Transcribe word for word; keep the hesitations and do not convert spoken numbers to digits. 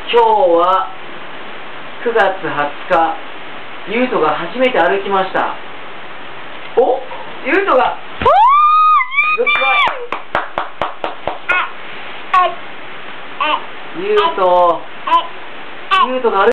今日はくがつはつか、ゆうとが初めて歩きました。お、ゆうとがグッバイ。ゆうとゆうとが歩